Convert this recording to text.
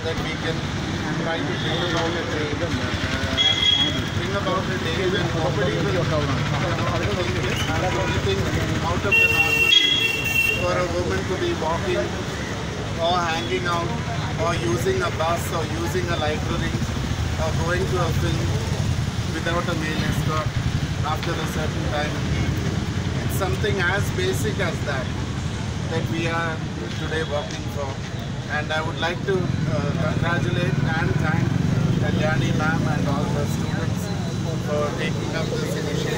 that we can try to bring about a change and bring about a day when nobody will anything out of the normal for a woman to be walking or hanging out or using a bus or using a library or going to a film without a male escort after a certain time. It's something as basic as that we are today working for. And I would like to congratulate and thank Kalyani ma'am and all the students for taking up this initiative.